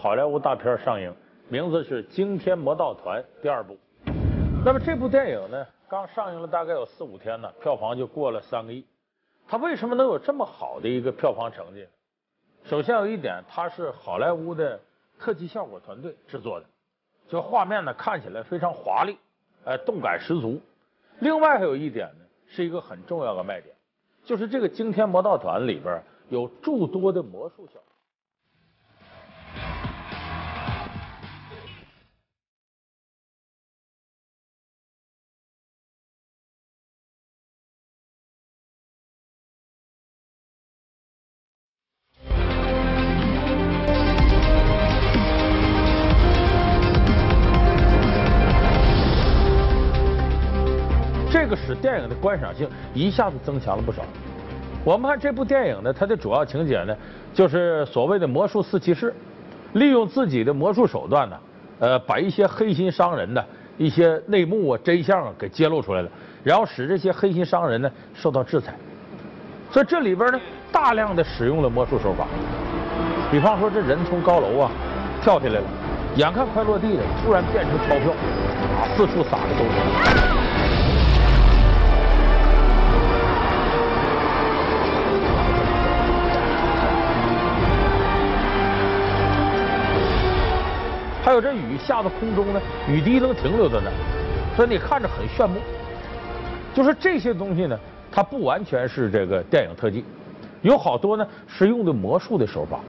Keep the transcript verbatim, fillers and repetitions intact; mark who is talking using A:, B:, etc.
A: 好莱坞大片上映，名字是《惊天魔盗团》第二部。那么这部电影呢，刚上映了大概有四五天呢，票房就过了三个亿。它为什么能有这么好的一个票房成绩？首先有一点，它是好莱坞的特技效果团队制作的，就画面呢看起来非常华丽，呃，动感十足。另外还有一点呢，是一个很重要的卖点，就是这个惊天魔盗团里边有诸多的魔术效果。这个使电影的观赏性一下子增强了不少。我们看这部电影呢，它的主要情节呢，就是所谓的魔术四骑士，利用自己的魔术手段呢，呃，把一些黑心商人的一些内幕啊、真相啊给揭露出来了，然后使这些黑心商人呢受到制裁。所以这里边呢，大量的使用了魔术手法，比方说这人从高楼啊跳下来了，眼看快落地了，突然变成钞票，啊，四处撒的都是。还有这雨下到空中呢，雨滴能停留在那儿，所以你看着很炫目。就是这些东西呢，它不完全是这个电影特技，有好多呢是用的魔术的手法。